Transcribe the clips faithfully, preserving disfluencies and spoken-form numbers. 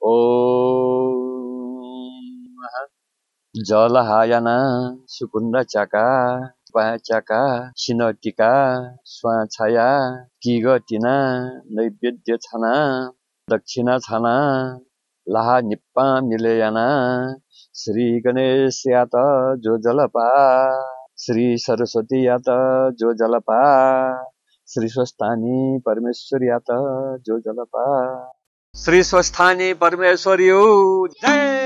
ओम जलहायना सुकुण्डचका पाचका शिनटिका स्वाछाया किगतिना नैवेद्य छना दक्षिणा छना लाहा निप्पा मिलेयना श्री गणेश यात जो जलपा श्री सरस्वती यात जो जलपा श्री स्वस्थानी परमेश्वरी यात जो जलपा श्री स्वस्थानी परमेश्वरी जय।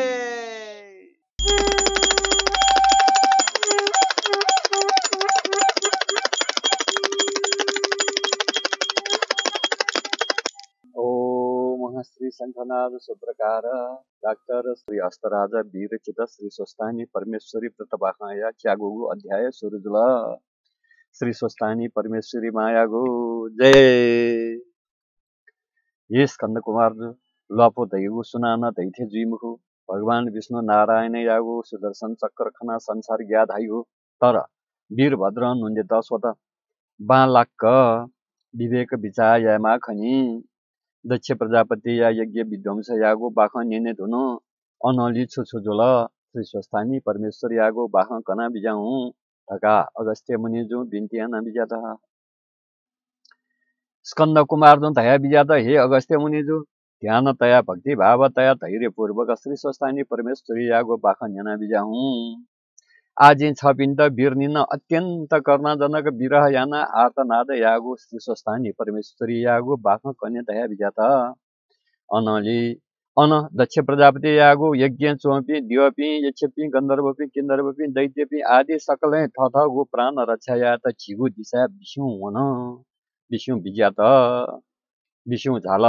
ओम श्री शंखनाद सुप्रकार डॉक्टर श्री हस्तराज वीरचित श्री स्वस्थानी परमेश्वरी प्रतिभाया च्यागुगु अध्याय सुरुजुल श्री स्वस्थानी परमेश्वरी मायागु जय। ये स्कंद कुमार लपो दैगु सुनाना दैथे जुइमुखु भगवान विष्णु नारायण यागु सुदर्शन चक्र खना संसार ज्ञात हाइगु तर वीरभद्र नुन्जे दशवटा बालक विवेक विचार यामा खनि दक्ष प्रजापति या यज्ञ विध्वंस यागो बाख नेने धुनो अनली छुछुजुल श्री स्वस्थानी परमेश्वर यागो बाख कना बिजाऊ धका अगस्त्य मुनि जो बिन्ती आना बिजाता स्कंद कुमार जो तया बिजाता हे अगस्त्य मुनि जो ध्यान तया भक्ति भाव तया धैर्य पूर्वक श्री स्वस्थानी परमेश्वर यागो बाख नेना बिजाऊ आजि छपिन्त वीरनिन अत्यन्त कर्णजनक विरह याना आर्तनाद यागो श्री स्वस्थानी परमेश्वरी यागो बाख कन्या तया बिजाता अनली अन दक्ष प्रजापति यागो यज्ञ चोपी दिवपी यक्षपी गन्धर्वपी किन्नरपी दैत्यपी आदि सकलै थथ गो प्राण रक्षा या त छिगु दिशा विष्णु वन विष्णु बिजात विष्णु झाल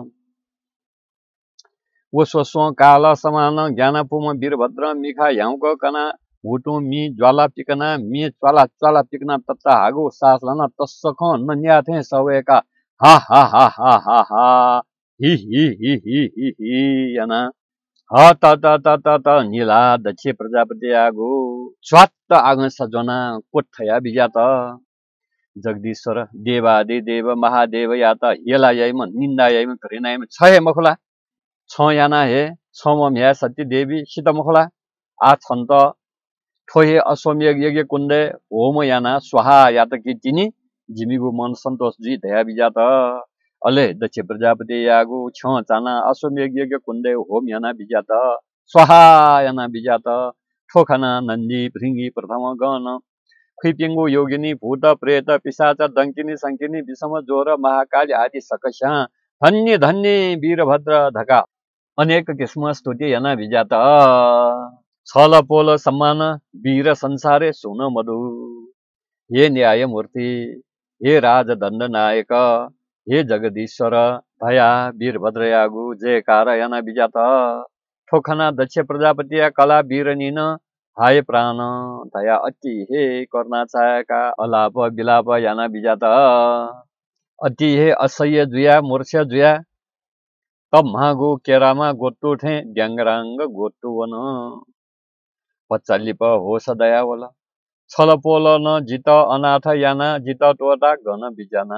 वो स्वस्व काल समान ज्ञानपुम वीरभद्र मिखा याउक कना हुटु मी ज्वाला पिकना मी ज्वाला ज्वाला पिकना तत्ता हागो सास लना तस्सख नन्या थे सवेका हा हा हा हा हा हा हि हि हि हि हि हि याना ह त त त त त नीला दक्ष प्रजापति आगो स्वात्त आगन सजना कोठया बिजात जगदीश्वर देवादि देव महादेव यात येला याइम निन्दा याइम घृणाइम छहे मखला छ याना हे छम म्या सती देवी सीता मखला आ छन्त ठोहे अश्वमेघ यज्ञ कुण्डे होम याना स्वाहा यात कि तिनी जिमीगु मन सन्तोष जी दया बिजात अले दक्ष प्रजापति यागु छ चाना अश्वमेघ यज्ञ कुण्डे होम याना बिजात स्वाहा याना बिजात ठोखना नन्दी भृंगी प्रथम गण खुइपिङ्गु योगिनी भूत प्रेत पिशाच दंकिनी संकिनी विषम जोर महाकाली आदि सकस्या धन्य धन्य वीरभद्र धका अनेक किस्म स्तुति याना बिजात छल पोल सम्मान वीर संसारे सुन मधु हे न्याय मूर्ति हे राजदण्ड नायक हे जगदीश्वर दया वीरभद्र यागु जयकार याना बिजात ठोखना दक्ष प्रजापति कला वीरनिन हाय प्राण दया अति हे कर्ना चायका अलाप बिलाप याना बिजात अति हे असह्य जुया मूर्छा जुया तब मागु केरामा गोटु ठे ड्याङ्गराङ्ग गोटु वन पच्चालिप होस दयावला छल पोल न जित अनाथ याना जित टोटा गन बिजाना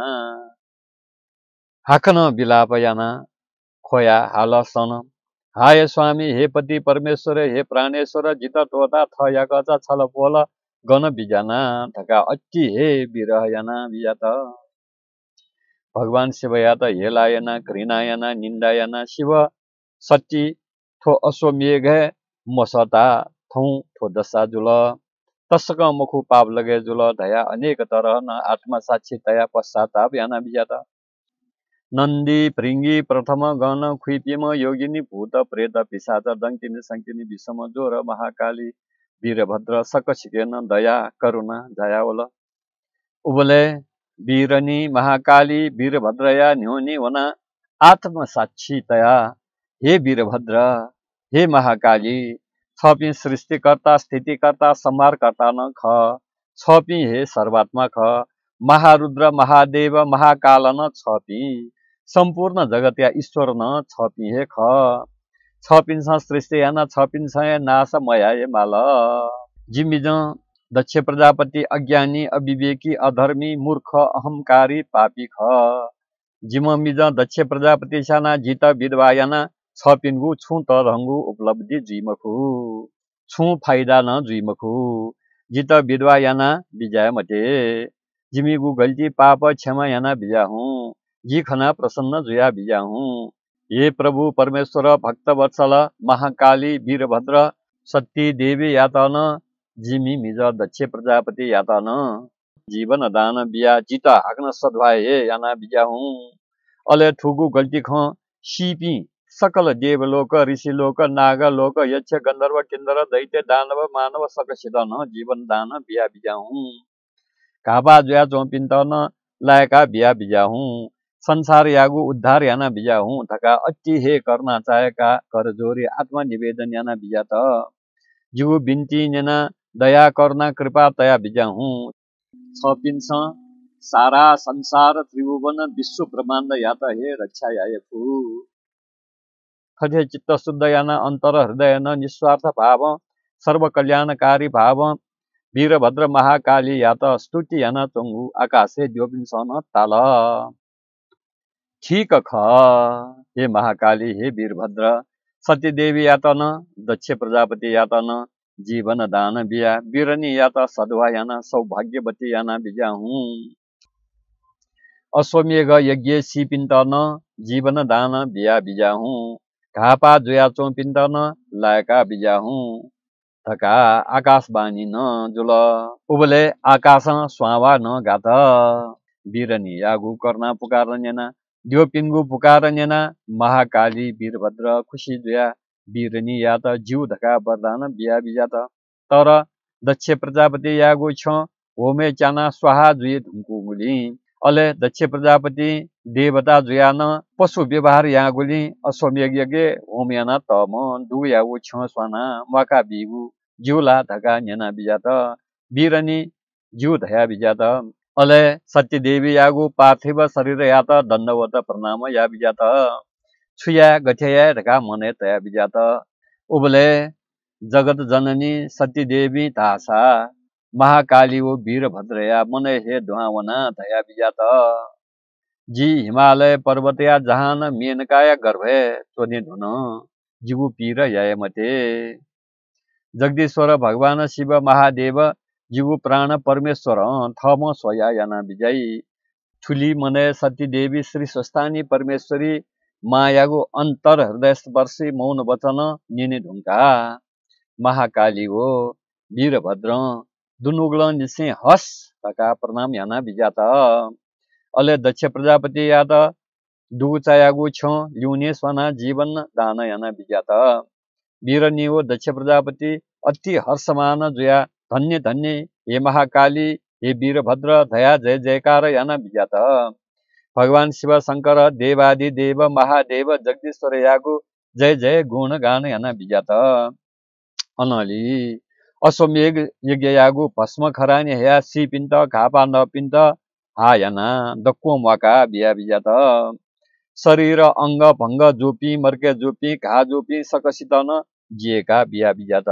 हाकन बिलाप याना खोया हाल सन हाय स्वामी हे पति परमेश्वर हे प्राणेश्वर जित टोटा थ याकचा छल पोल गन बिजाना धका अति हे विरह याना बिजात भगवान शिव यात हेलायना घृणायना निन्दायना शिव सती थो अश्वमेघ मसता थौ थो दशा जुल तस्क मुखु पाप लगे जुल दया अनेक तरह न आत्मा साक्षी तया पश्चाताप याना बिजात नन्दी भृंगी प्रथम गण खुइपिम योगिनी भूत प्रेत पिशाच दंकिनी संकिनी विषम जोर महाकाली वीरभद्र सकसिकेन दया करुणा दयावल उबले वीरनी महाकाली वीरभद्रया न्योनी वना आत्म साक्षी तया हे वीरभद्र हे महाकाली छपी सृष्टिकर्ता स्थितिकर्ता संहारकर्ता न ख छपी हे सर्वात्मा ख महारुद्र महादेव महाकाल न छपी सम्पूर्ण जगत या ईश्वर न छपी हे ख छपिन्छ सृष्टि याना छपिन्छ नाश मयाए माल जिमिज दक्ष प्रजापति अज्ञानी अविवेकी अधर्मी मूर्ख अहंकारी पापी ख जिम मिज दक्ष प्रजापति साना जित विधवा याना छ पिन्गु छु तरहंगु उपलब्धि जुइमखु छु फाइदा न जुइमखु जित विधवा याना विजय मते जिमीगु गल्ती पाप क्षमा याना बिजा हूँ जी खना प्रसन्न जुया बिजा हूँ हे प्रभु परमेश्वर भक्त वत्सल महाकाली वीरभद्र सती देवी यातन जिमी मिज दक्ष प्रजापति यातन जीवन दान बिया जिता हाक्न सद्भाए हे याना बिजा हूँ अले ठुगु गल्ती ख सिपी सकल देवलोक ऋषिलोक नागलोक यक्ष गन्धर्व किन्नर दैत्य दानव मानव सकसित न जीवन दान बिया बिजा हूँ काबा जुया चौपिन्तन लायका बिया बिजा हूँ संसार यागु उद्धार याना बिजा हूँ थका अति हे करना चाहेका कर जोरी आत्मा निवेदन याना बिजा त जीव बिन्ती नेना दया करना कृपा तया बिजा हूँ छपिन्छ सारा संसार त्रिभुवन विश्व ब्रह्माण्ड यात हे रक्षा याय फू खजे चित्त शुद्ध याना अंतर हृदय न निस्वार्थ भाव सर्व कल्याणकारी भाव वीरभद्र महाकाली यात स्तुति याना चंगु आकाशे द्योपिन्छ ताल ठीक ख हे महाकाली हे वीरभद्र सतीदेवी यातन दक्ष प्रजापति यातन जीवन दान बिया वीरनी यात सद्वा याना सौभाग्यवती याना बिजा हूँ अश्वमेघ यज्ञ सिपिन्तन जीवन दान बिया बिजा हूँ घापा जुया चौपिन्तन लायका बिजा हूँ थका आकाशवाणी न जुल उबले आकाश स्वावा न गात वीरनी यागु कर्ना पुकार नेना द्यो पिङ्गु पुकार नेना महाकाली वीरभद्र खुशी जुया वीरनी या त जीव धका वरदान बिया बिजा त तर दक्ष प्रजापति यागु छ होमे चाना स्वाहा जुए ढुङ्कु मुली अले दक्ष प्रजापति देवता जुयान पशु व्यवहार यागुली अश्वमेघ यज्ञ होम्याना तम दु यागु छ स्वाना वाका बिगु जीवला धका नेना बिजा त वीरनी जीव धया बिजा त अले सत्य देवी यागु पार्थिव शरीर या त दण्डवत प्रणाम या बिजा त छुया गठया धका मने तया बिजा त उबले जगत जननी सती देवी तासा महाकाली वो वीरभद्रया मने हे दुहावना तया बिजा त जी हिमालय पर्वतया जहान मेनकाया गर्भे चोने धुन जीवु पीर याय मते जगदीश्वर भगवान शिव महादेव जीवु प्राण परमेश्वर थम स्वया याना बिजाई ठुली मने सती देवी श्री स्वस्थानी परमेश्वरी मायागु अंतर हृदय स्पर्शी मौन वचन निने ढुङ्का महाकाली हो वीरभद्र दुनुग्ल निसे हस तका प्रणाम याना बिजात अले दक्ष प्रजापति यात दुगुचायागु छ ल्युने स्वना जीवन दान याना बिजात वीरनी हो दक्ष प्रजापति अति हर्षमान जुया धन्य धन्य हे महाकाली हे वीरभद्र दया जय जयकार याना बिजात भगवान शिव शंकर देवादि देव महादेव जगदीश्वर यागु जय जय गुण गान याना बिजात अनली अश्वमेघ यज्ञ यागु भस्म खरानी हया सी पिन्त घापा न पिन्त हा याना दक्को मका बिया बिजात शरीर अंग भंग जोपी मर्के जोपी घा जोपी सकसितन जिएका बिया बिजात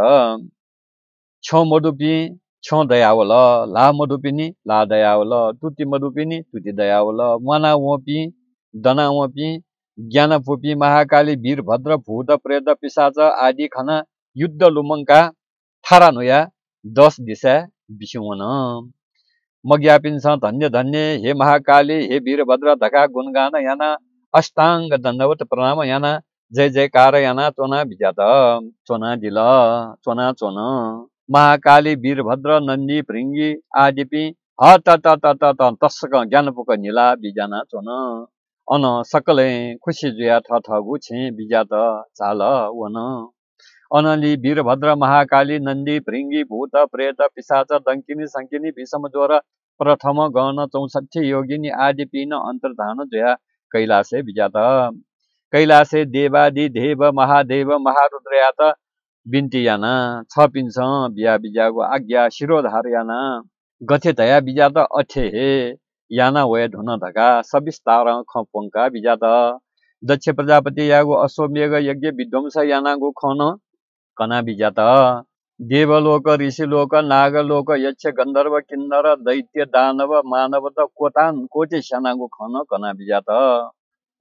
छ मडुपी छ दयावल ला मडुपिनी ला दयावल तुति मडुपिनी तुति दयावल मना वपी दना वपी ज्ञान फुपी महाकाली वीरभद्र भूत प्रेत पिशाच आदि खना युद्ध लुमंका थारा नोया दस दिशा बिसुवन मज्ञापिन्छ धन्य धन्य हे महाकाली हे वीरभद्र धका गुणगान याना अष्टांग दण्डवत प्रणाम याना जय जयकार याना चोना बिजात चोना दिल चोना चोन महाकाली वीरभद्र नन्दी भृंगी आदिपि ह त त त त त तस्क ज्ञानपुक निला बिजाना चोन अन सकले खुशी जुया थ थगु छे बिजात चाल वन अनली वीरभद्र महाकाली नन्दी भृंगी भूत प्रेत पिशाच दंकिनी संकिनी भीषम ज्वर प्रथम गण चौसठी योगिनी आदि पिन अंतर्धान जया कैलासे बिजात कैलासे देवादि देव महादेव महारुद्रयात बिन्ती याना छ पिन्छ बिया बिजागु आज्ञा शिरोधार याना गथे दया बिजात अठे हे याना वय धुन धका सविस्तार खपंका बिजात दक्ष प्रजापति यागु अश्वमेघ यज्ञ विध्वंस यानागु खन कना बिजात देवलोक ऋषिलोक नागलोक यक्ष गन्धर्व किन्नर दैत्य दानव मानव त कोटान कोटे स्यानागु खन कना बिजात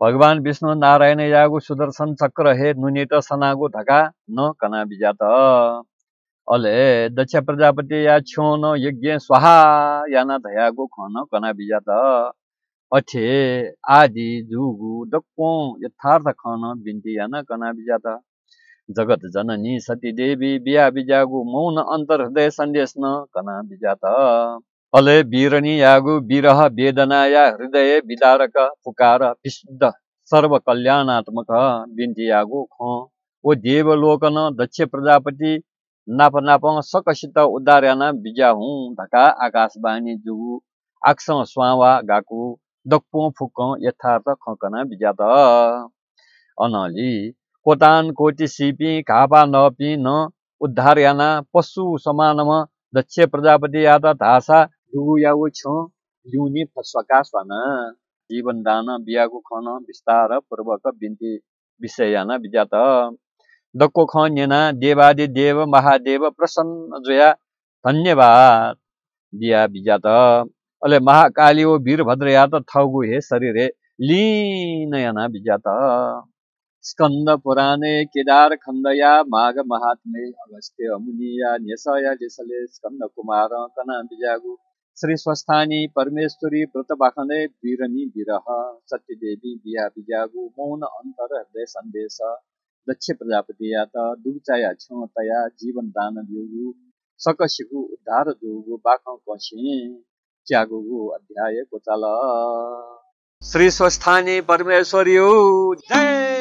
भगवान विष्णु नारायण यागु सुदर्शन चक्र हे नुनित सनागु ढका न कना बिजात अले दक्ष प्रजापति या छो न यज्ञ स्वाहा याना धयागु खन कना बिजात अठे आदि जुगु दक्पो यथार्थ खन बिन्ती याना कना बिजात जगत जननी सती देवी बिया बिजागु मौन अंतर हृदय संदेश न कना बिजात अले वीरनी यागु विरह वेदना या हृदय विदारक पुकार विशुद्ध सर्व कल्याणात्मक बिन्ती यागु ख ओ देवलोकन दक्ष प्रजापति नाप नाप सकसित उद्धार्याना बिजा हुँ धका आकाशवाणी जुगु आक्स स्वावा गाकु दक्पो फुक यथार्थ खकना बिजात अनली कोटान कोटि सिपी कापा नपी न उद्धार्याना पशु समानम दक्ष प्रजापति याता धासा जुगु यागु छ युनि फस्वका स्वाना जीवन दान बियागु खन विस्तार पूर्वक बिन्ती विषयाना बिजात दक्को ख नेना देवादि देव महादेव प्रसन्न जोया धन्यवाद बिया बिजात अले महाकाली ओ वीरभद्र यात थगु हे शरीर हे लीन याना बिजात स्कंद पुराणे केदार खंडया माघ महात्मे अगस्त्य मुनिया नेसया देशले स्कंद कुमार कना बिजागु श्री स्वस्थानी परमेश्वरी व्रत बाखने वीरनी विरह सत्य देवी बिया बिजागु मौन अंतर हृदय संदेश दक्ष प्रजापति यात दुचाया क्षमतया जीवन दान दिगु सकसिगु उद्धार जुगु बाख कछि त्यागुगु अध्याय कोचाल श्री स्वस्थानी परमेश्वरी जय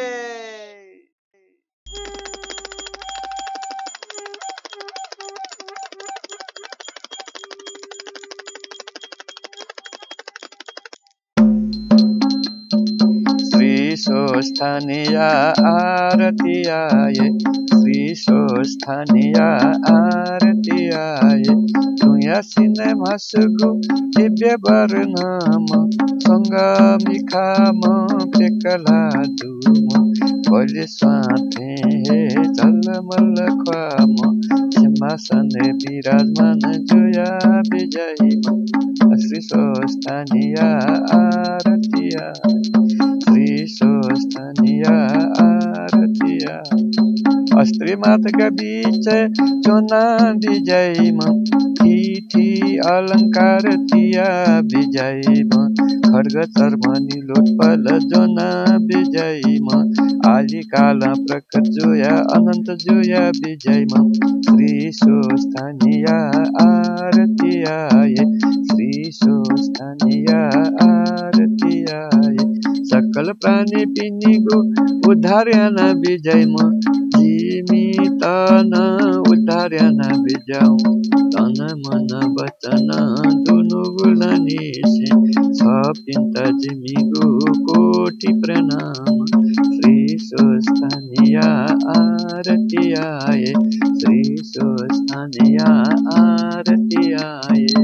स्वस्थानीय आरती आये श्री स्वस्थानीय आरती आये तुया सिने मसगु दिव्य वर्णम संगमिखाम पेकला दुम बोले स्वाथे हे जलमल ख्वाम सिंहासन विराजमान जोया विजयी श्री स्वस्थानीय आरती आये स्वस्थानीय आरतिया अस्त्री मात का बीच चोना विजय थी अलंकार तिया विजय खड्ग चर्मनी लोटपल जोना विजय आली काल प्रकट जोया अनंत जोया विजय श्री स्वस्थानीय आरतिया श्री स्वस्थानीय आरतिया सकल प्राणी पिनिगु उद्धार्याना विजय म जिमी तन उद्धार्याना विजय तन मन वचन दुनु गुणनिसे सपिन्त जिमिगु कोटि प्रणाम श्री स्वस्थानीय आरती आये श्री स्वस्थानीय आरती आये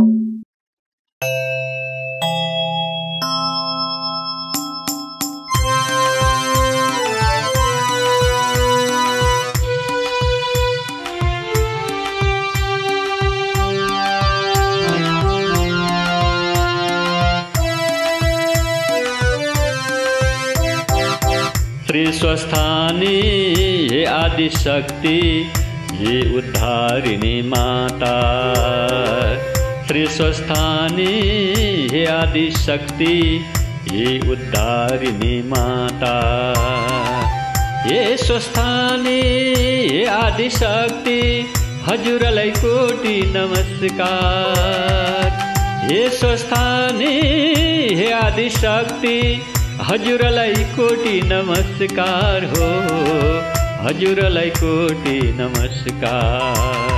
श्री स्वस्थानी हे आदि शक्ति हे उद्धारिणी माता श्री स्वस्थानी हे आदि शक्ति हे उद्धारिणी माता हे स्वस्थानी हे आदि शक्ति हजुरलाई कोटि नमस्कार हे स्वस्थानी हे आदि शक्ति हजुरलाई कोटि नमस्कार हो हजुरलाई कोटि नमस्कार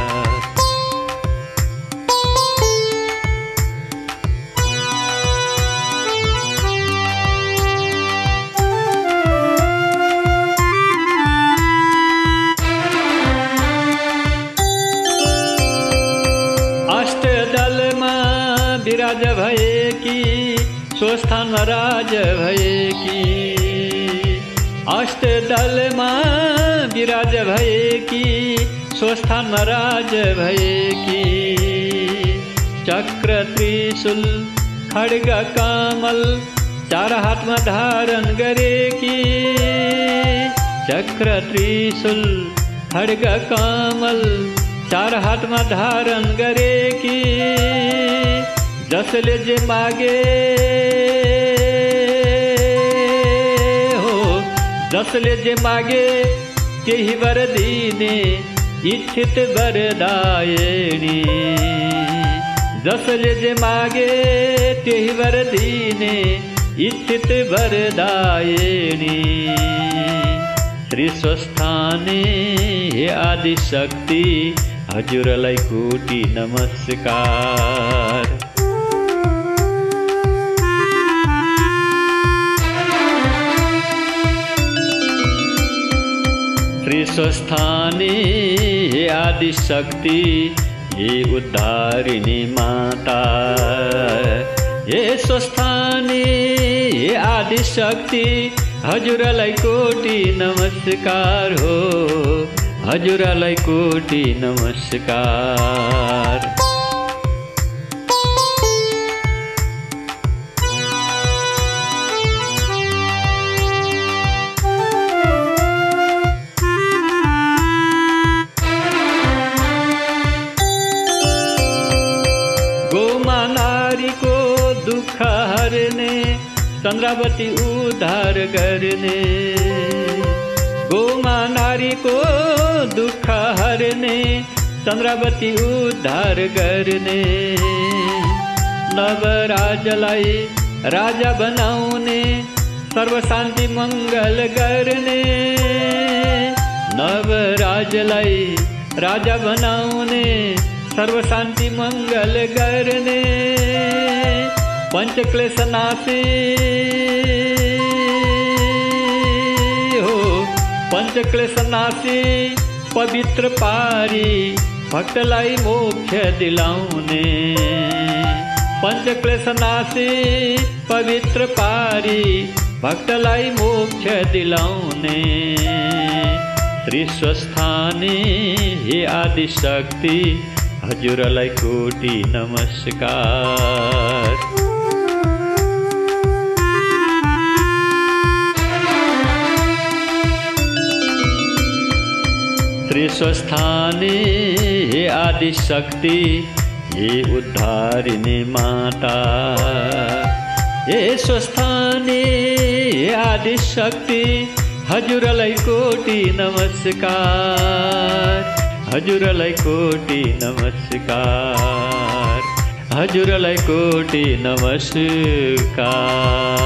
अष्टदलमा विराज भएकी स्वस्थानमा राज भएकी अष्टदलमा विराज भएकी स्वस्थानमा राज भएकी चक्र त्रिशूल खड्ग कमल चार हातमा धारण गरेकी चक्र त्रिशूल खड्ग कमल चार हातमा धारण गरेकी जसले जे मागे हो जसले जे मागे त्यही वर दिने इच्छित वरदायिनी जसले जे मागे त्यही वर दिने इच्छित वरदायिनी श्री स्वस्थानी हे आदि शक्ति हजुरलाई कोटि नमस्कार। श्री स्वस्थानी हे आदि शक्ति हे उद्धारिणी माता हे स्वस्थानी हे आदि शक्ति हजुरलाई कोटि नमस्कार हो हजुरलाई कोटि नमस्कार। गोमा नारीको दुःख हर्ने चन्द्रावती उद्धार गर्ने गोमा नारीको दुःख हर्ने चन्द्रावती उद्धार गर्ने नवराजलाई राजा बनाउने सर्वशान्ति मङ्गल गर्ने नवराजलाई राजा बनाउने सर्वशान्ति मङ्गल गर्ने पंचक्लेश नाशी हो पंचक्लेश नाशी पवित्र पारी भक्तलाई मोक्ष दिलाउने पंचक्लेश नाशी पवित्र पारी भक्तलाई मोक्ष दिलाउने श्री स्वस्थानी हे आदि शक्ति हजुरलाई कोटि नमस्कार। श्री स्वस्थानी हे आदि शक्ति हे उद्धारिणी माता हे स्वस्थानी हे आदि शक्ति हजुरलाई कोटि नमस्कार हजुरलाई कोटि नमस्कार हजुरलाई कोटि नमस्कार।